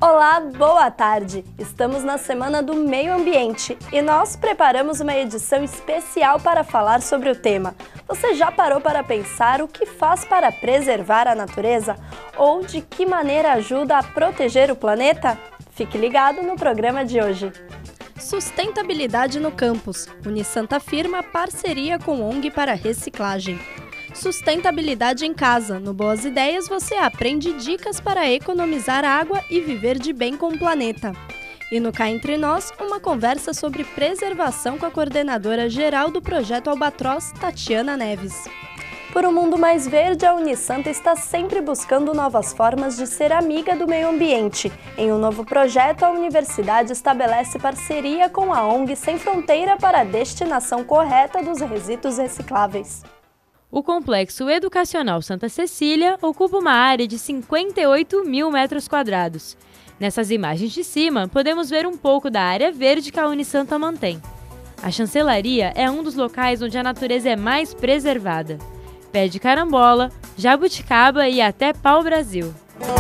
Olá, boa tarde! Estamos na Semana do Meio Ambiente e nós preparamos uma edição especial para falar sobre o tema. Você já parou para pensar o que faz para preservar a natureza? Ou de que maneira ajuda a proteger o planeta? Fique ligado no programa de hoje. Sustentabilidade no campus. Unisanta firma parceria com ONG para reciclagem. Sustentabilidade em casa. No Boas Ideias você aprende dicas para economizar água e viver de bem com o planeta. E no Cá Entre Nós, uma conversa sobre preservação com a coordenadora geral do Projeto Albatroz, Tatiana Neves. Por um mundo mais verde, a Unisanta está sempre buscando novas formas de ser amiga do meio ambiente. Em um novo projeto, a universidade estabelece parceria com a ONG Sem Fronteira para a destinação correta dos resíduos recicláveis. O Complexo Educacional Santa Cecília ocupa uma área de 58 mil metros quadrados. Nessas imagens de cima, podemos ver um pouco da área verde que a Unisanta mantém. A chancelaria é um dos locais onde a natureza é mais preservada. Pé de carambola, jabuticaba e até pau-brasil.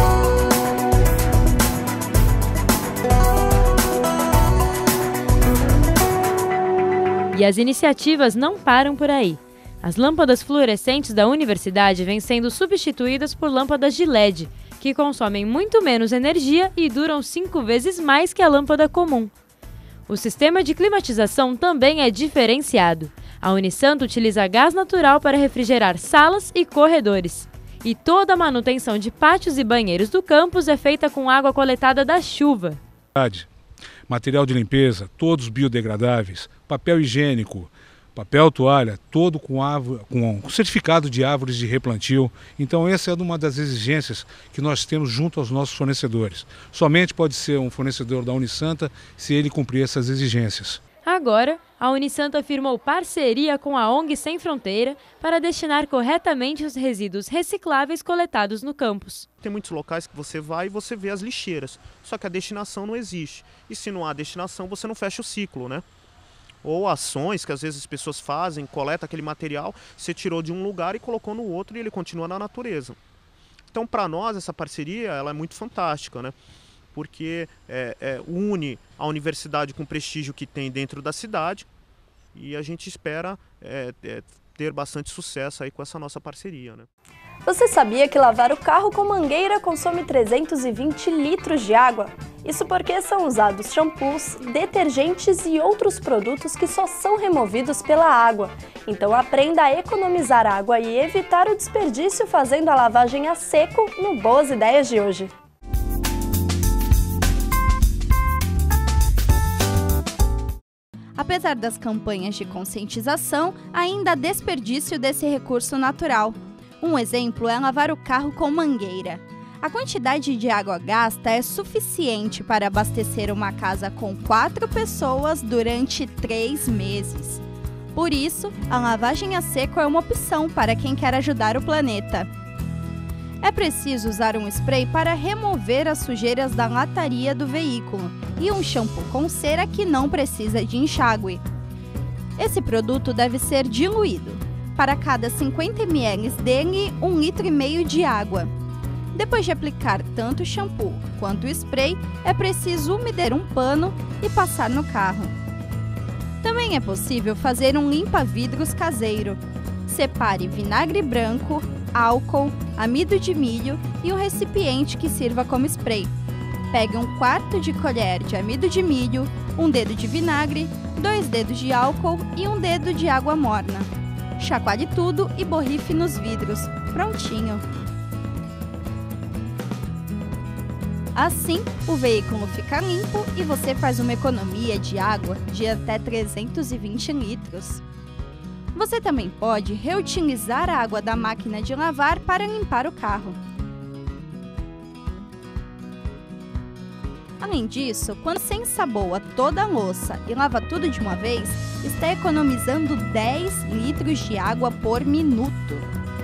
E as iniciativas não param por aí. As lâmpadas fluorescentes da universidade vêm sendo substituídas por lâmpadas de LED, que consomem muito menos energia e duram 5 vezes mais que a lâmpada comum. O sistema de climatização também é diferenciado. A Unisanta utiliza gás natural para refrigerar salas e corredores. E toda a manutenção de pátios e banheiros do campus é feita com água coletada da chuva. Material de limpeza, todos biodegradáveis, papel higiênico, papel toalha, todo com certificado de árvores de replantio. Então essa é uma das exigências que nós temos junto aos nossos fornecedores. Somente pode ser um fornecedor da Unisanta se ele cumprir essas exigências. Agora, a Unisanta firmou parceria com a ONG Sem Fronteira para destinar corretamente os resíduos recicláveis coletados no campus. Tem muitos locais que você vai e você vê as lixeiras, só que a destinação não existe. E se não há destinação, você não fecha o ciclo, né? Ou ações que às vezes as pessoas fazem, coleta aquele material, você tirou de um lugar e colocou no outro e ele continua na natureza. Então, para nós, essa parceria ela é muito fantástica, né? Porque une a universidade com o prestígio que tem dentro da cidade e a gente espera ter bastante sucesso aí com essa nossa parceria, né? Você sabia que lavar o carro com mangueira consome 320 litros de água? Isso porque são usados shampoos, detergentes e outros produtos que só são removidos pela água. Então aprenda a economizar água e evitar o desperdício fazendo a lavagem a seco no Boas Ideias de hoje. Apesar das campanhas de conscientização, ainda há desperdício desse recurso natural. Um exemplo é lavar o carro com mangueira. A quantidade de água gasta é suficiente para abastecer uma casa com 4 pessoas durante 3 meses. Por isso, a lavagem a seco é uma opção para quem quer ajudar o planeta. É preciso usar um spray para remover as sujeiras da lataria do veículo e um shampoo com cera que não precisa de enxágue. Esse produto deve ser diluído. Para cada 50 ml dele, 1,5 litro de água. Depois de aplicar tanto o shampoo quanto o spray, é preciso umedecer um pano e passar no carro. Também é possível fazer um limpa-vidros caseiro. Separe vinagre branco, álcool, amido de milho e um recipiente que sirva como spray. Pegue 1/4 de colher de amido de milho, 1 dedo de vinagre, 2 dedos de álcool e 1 dedo de água morna. Chacoalhe tudo e borrife nos vidros. Prontinho! Assim, o veículo fica limpo e você faz uma economia de água de até 320 litros. Você também pode reutilizar a água da máquina de lavar para limpar o carro. Além disso, quando você ensaboa toda a louça e lava tudo de uma vez, está economizando 10 litros de água por minuto.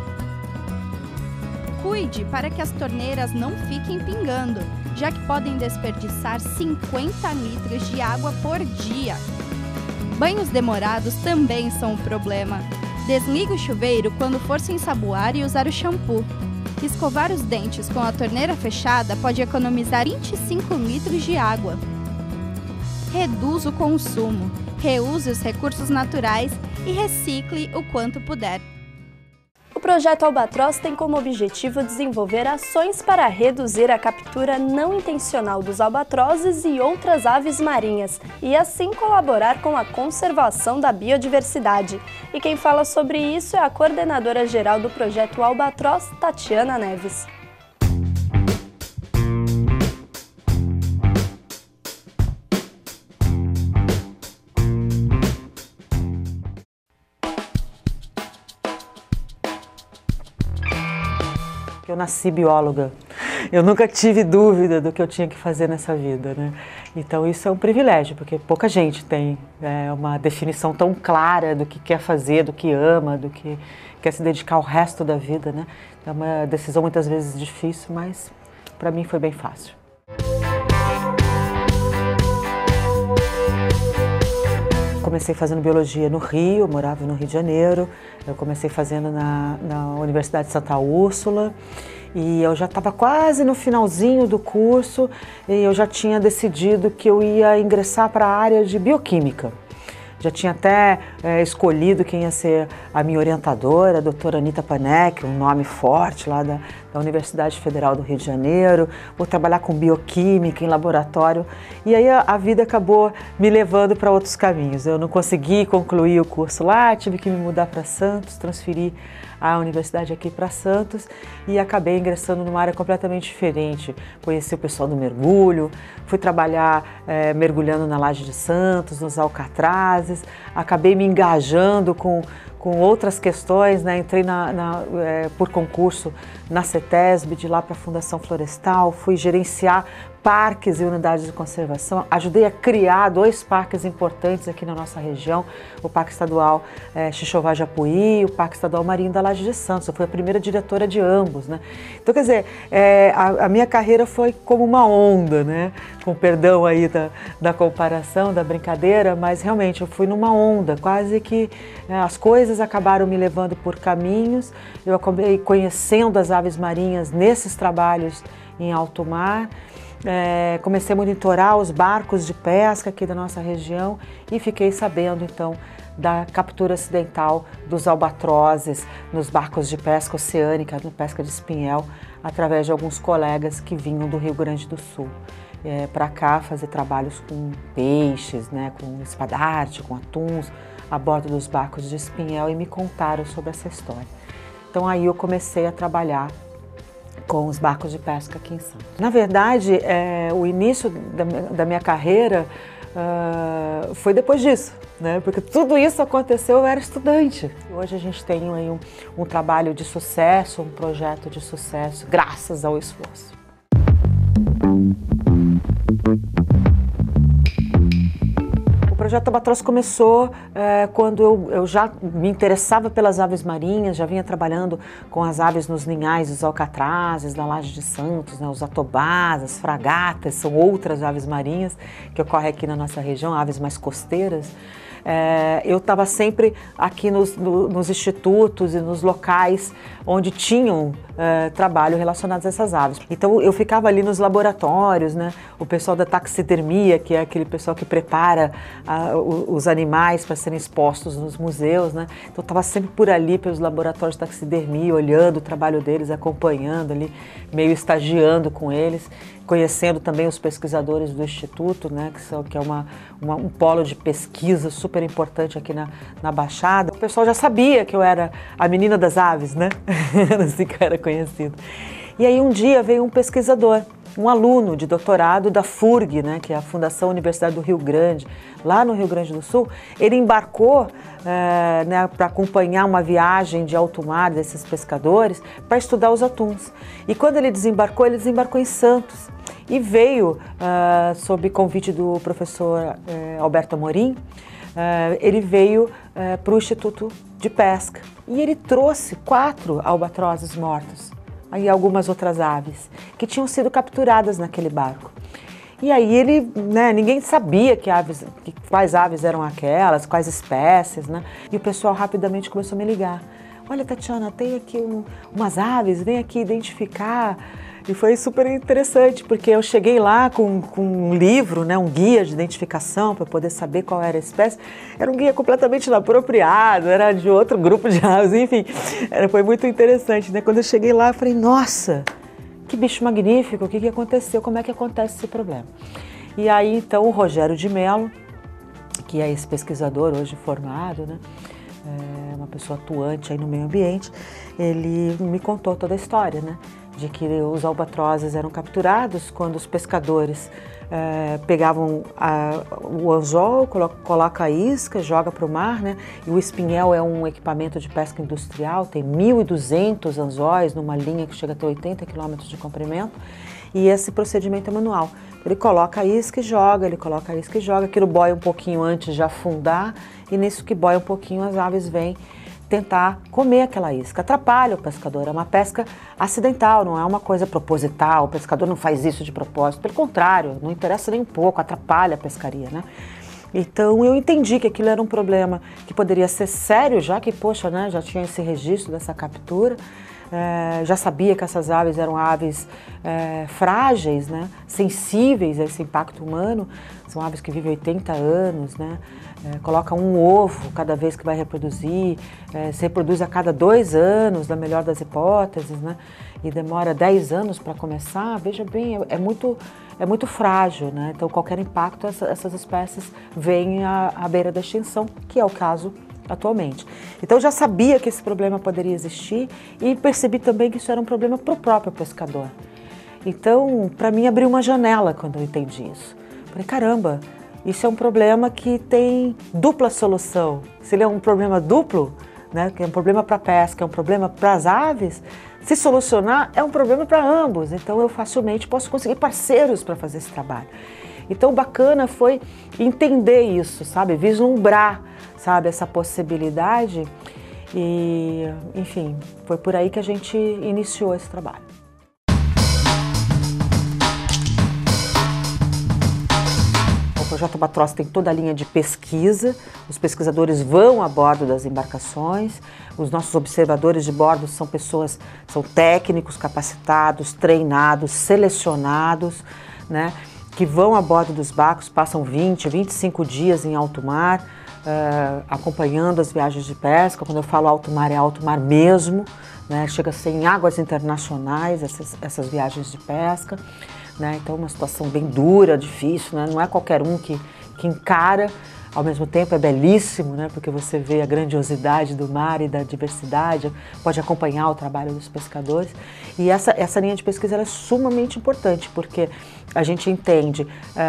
Cuide para que as torneiras não fiquem pingando, já que podem desperdiçar 50 litros de água por dia. Banhos demorados também são um problema. Desligue o chuveiro quando for se ensaboar e usar o shampoo. Escovar os dentes com a torneira fechada pode economizar 25 litros de água. Reduza o consumo, reuse os recursos naturais e recicle o quanto puder. O projeto Albatroz tem como objetivo desenvolver ações para reduzir a captura não intencional dos albatrozes e outras aves marinhas e assim colaborar com a conservação da biodiversidade. E quem fala sobre isso é a coordenadora geral do projeto Albatroz, Tatiana Neves. Eu nasci bióloga, eu nunca tive dúvida do que eu tinha que fazer nessa vida, né? Então isso é um privilégio, porque pouca gente tem uma definição tão clara do que quer fazer, do que ama, do que quer se dedicar ao resto da vida, né? É uma decisão muitas vezes difícil, mas para mim foi bem fácil. Comecei fazendo biologia no Rio, eu morava no Rio de Janeiro, eu comecei fazendo na Universidade de Santa Úrsula e eu já estava quase no finalzinho do curso e eu já tinha decidido que eu ia ingressar para a área de bioquímica. Já tinha até escolhido quem ia ser a minha orientadora, a doutora Anita Panek, um nome forte lá da Universidade Federal do Rio de Janeiro. Vou trabalhar com bioquímica em laboratório. E aí a vida acabou me levando para outros caminhos. Eu não consegui concluir o curso lá, tive que me mudar para Santos, transferir a universidade aqui para Santos e acabei ingressando numa área completamente diferente. Conheci o pessoal do mergulho, fui trabalhar mergulhando na Laje de Santos, nos Alcatrazes, acabei me engajando com outras questões, né? Entrei por concurso na CETESB, de lá para a Fundação Florestal, fui gerenciar parques e unidades de conservação, ajudei a criar 2 parques importantes aqui na nossa região, o Parque Estadual Xixová-Japuí e o Parque Estadual Marinho da Laje de Santos. Eu fui a primeira diretora de ambos, né? Então, quer dizer, a minha carreira foi como uma onda, né? Com perdão aí da comparação, da brincadeira, mas realmente eu fui numa onda, quase que as coisas acabaram me levando por caminhos, eu acabei conhecendo as aves marinhas nesses trabalhos em alto mar. Comecei a monitorar os barcos de pesca aqui da nossa região e fiquei sabendo então da captura acidental dos albatrozes nos barcos de pesca oceânica, na pesca de espinhel, através de alguns colegas que vinham do Rio Grande do Sul para cá fazer trabalhos com peixes, né, com espadarte, com atuns, a bordo dos barcos de espinhel e me contaram sobre essa história. Então aí eu comecei a trabalhar com os barcos de pesca aqui em Santos. Na verdade, o início da minha carreira foi depois disso, né? Porque tudo isso aconteceu, eu era estudante. Hoje a gente tem aí um trabalho de sucesso, um projeto de sucesso, graças ao esforço. O projeto Albatroz começou quando eu já me interessava pelas aves marinhas, já vinha trabalhando com as aves nos ninhais dos alcatrazes, da Laje de Santos, né, os atobás, as fragatas, são outras aves marinhas que ocorrem aqui na nossa região, aves mais costeiras. Eu estava sempre aqui nos institutos e nos locais onde tinham trabalho relacionados a essas aves. Então eu ficava ali nos laboratórios, né? O pessoal da taxidermia, que é aquele pessoal que prepara os animais para serem expostos nos museus, né? Então eu estava sempre por ali pelos laboratórios de taxidermia, olhando o trabalho deles, acompanhando ali, meio estagiando com eles, conhecendo também os pesquisadores do Instituto, né, que é um polo de pesquisa super importante aqui na Baixada. O pessoal já sabia que eu era a menina das aves, né? Assim que eu era conhecido. E aí um dia veio um pesquisador, um aluno de doutorado da FURG, né, que é a Fundação Universidade do Rio Grande, lá no Rio Grande do Sul. Ele embarcou né, para acompanhar uma viagem de alto mar desses pescadores para estudar os atuns. E quando ele desembarcou em Santos. E veio, sob convite do professor Alberto Amorim, ele veio para o Instituto de Pesca. E ele trouxe 4 albatrozes mortos e algumas outras aves que tinham sido capturadas naquele barco. E aí ele, né, ninguém sabia quais aves eram aquelas, quais espécies, né? E o pessoal rapidamente começou a me ligar. olha, Tatiana, tem aqui umas aves, vem aqui identificar. E foi super interessante, porque eu cheguei lá com um livro, né, um guia de identificação para poder saber qual era a espécie. Era um guia completamente inapropriado, era de outro grupo de aves, enfim. Foi muito interessante, né? Quando eu cheguei lá, eu falei, nossa, que bicho magnífico, o que aconteceu, como é que acontece esse problema? E aí, então, o Rogério de Mello, que é esse pesquisador hoje formado, né, uma pessoa atuante aí no meio ambiente, ele me contou toda a história, né? De que os albatrozes eram capturados quando os pescadores pegavam o anzol, coloca a isca, joga para o mar, né? E o espinhel é um equipamento de pesca industrial, tem 1.200 anzóis numa linha que chega até 80 km de comprimento, e esse procedimento é manual. Ele coloca a isca e joga, aquilo boia um pouquinho antes de afundar, e nisso que boia um pouquinho as aves vêm tentar comer aquela isca. Atrapalha o pescador, é uma pesca acidental, não é uma coisa proposital, o pescador não faz isso de propósito, pelo contrário, não interessa nem um pouco, atrapalha a pescaria, né? Então eu entendi que aquilo era um problema que poderia ser sério, já que, poxa, né, já tinha esse registro dessa captura, já sabia que essas aves eram aves frágeis, né, sensíveis a esse impacto humano, são aves que vivem 80 anos, né, colocam um ovo cada vez que vai reproduzir, se reproduz a cada 2 anos, na melhor das hipóteses, né, e demora 10 anos para começar. Veja bem, é muito frágil, né, então qualquer impacto, essas espécies vêm à beira da extinção, que é o caso atualmente. Então eu já sabia que esse problema poderia existir e percebi também que isso era um problema para o próprio pescador. Então, para mim, abriu uma janela quando eu entendi isso. Falei, caramba, isso é um problema que tem dupla solução. Se ele é um problema duplo, né, que é um problema para a pesca, é um problema para as aves, se solucionar, é um problema para ambos. Então eu facilmente posso conseguir parceiros para fazer esse trabalho. Então, bacana foi entender isso, sabe? Vislumbrar, sabe, essa possibilidade e, enfim, foi por aí que a gente iniciou esse trabalho. O Projeto Albatroz tem toda a linha de pesquisa, os pesquisadores vão a bordo das embarcações, os nossos observadores de bordo são técnicos capacitados, treinados, selecionados, né? Que vão a bordo dos barcos, passam 20, 25 dias em alto mar, acompanhando as viagens de pesca. Quando eu falo alto mar, é alto mar mesmo, né? Chega a ser em águas internacionais essas viagens de pesca, né? Então, uma situação bem dura, difícil, né? Não é qualquer um que encara. Ao mesmo tempo é belíssimo, né? Porque você vê a grandiosidade do mar e da diversidade, pode acompanhar o trabalho dos pescadores. E essa linha de pesquisa ela é sumamente importante, porque a gente entende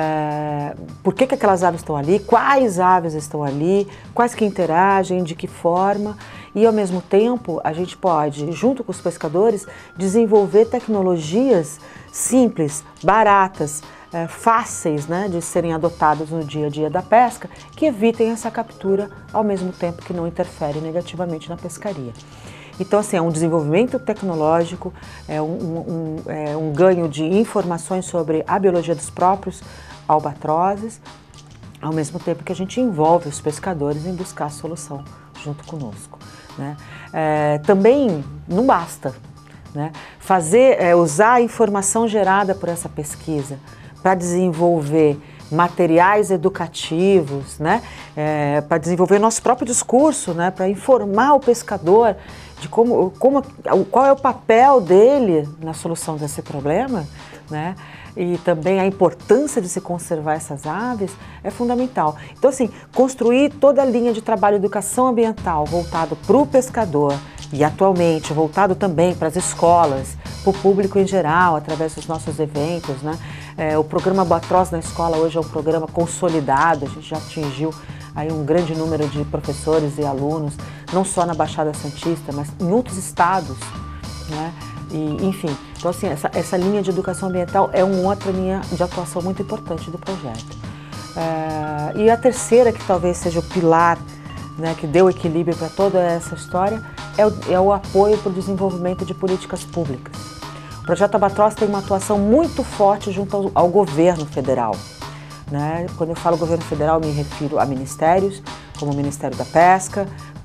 por que aquelas aves estão ali, quais aves estão ali, quais que interagem, de que forma. E, ao mesmo tempo, a gente pode, junto com os pescadores, desenvolver tecnologias simples, baratas, fáceis, né, de serem adotados no dia a dia da pesca, que evitem essa captura ao mesmo tempo que não interfere negativamente na pescaria. Então, assim, é um desenvolvimento tecnológico, é um ganho de informações sobre a biologia dos próprios albatrozes, ao mesmo tempo que a gente envolve os pescadores em buscar a solução junto conosco, né? Também não basta, né, usar a informação gerada por essa pesquisa para desenvolver materiais educativos, né, para desenvolver nosso próprio discurso, né, para informar o pescador de qual é o papel dele na solução desse problema, né, e também a importância de se conservar essas aves é fundamental. Então, assim, construir toda a linha de trabalho de educação ambiental voltado para o pescador e atualmente voltado também para as escolas, para o público em geral, através dos nossos eventos, né? O programa Albatroz na escola hoje é um programa consolidado, a gente já atingiu aí um grande número de professores e alunos, não só na Baixada Santista, mas em outros estados, né? E, enfim, então assim, essa linha de educação ambiental é uma outra linha de atuação muito importante do projeto. E a terceira, que talvez seja o pilar, né, que deu equilíbrio para toda essa história, é o apoio para o desenvolvimento de políticas públicas. O Projeto Albatroz tem uma atuação muito forte junto ao governo federal, né? Quando eu falo governo federal, me refiro a ministérios, como o Ministério da Pesca,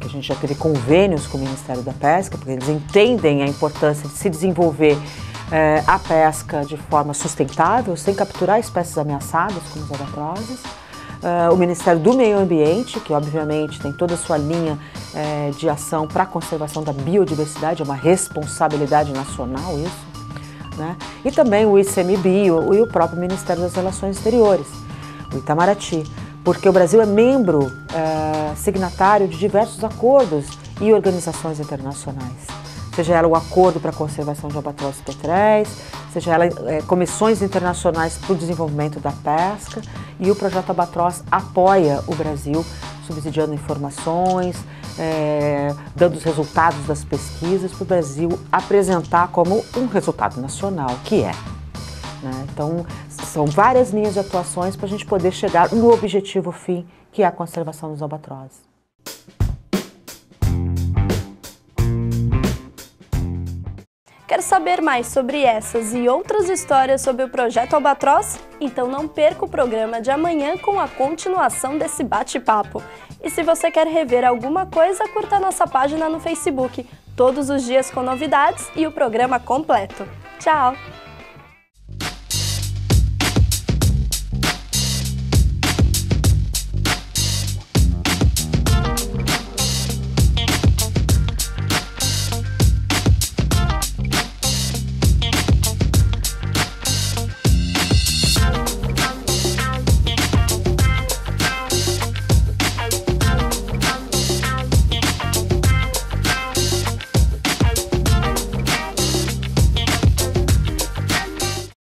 que a gente já teve convênios com o Ministério da Pesca, porque eles entendem a importância de se desenvolver a pesca de forma sustentável, sem capturar espécies ameaçadas, como os albatrozes. O Ministério do Meio Ambiente, que obviamente tem toda a sua linha de ação para a conservação da biodiversidade, é uma responsabilidade nacional isso, né? E também o ICMBio e o próprio Ministério das Relações Exteriores, o Itamaraty, porque o Brasil é membro signatário de diversos acordos e organizações internacionais. Seja ela o Acordo para a Conservação de Albatrozes e Petréis, seja ela comissões internacionais para o desenvolvimento da pesca, e o Projeto Albatroz apoia o Brasil, subsidiando informações, dando os resultados das pesquisas para o Brasil apresentar como um resultado nacional, que é. Né? Então, são várias linhas de atuações para a gente poder chegar no objetivo fim, que é a conservação dos albatrozes. Quer saber mais sobre essas e outras histórias sobre o Projeto Albatroz? Então não perca o programa de amanhã com a continuação desse bate-papo. E se você quer rever alguma coisa, curta nossa página no Facebook, todos os dias com novidades e o programa completo. Tchau!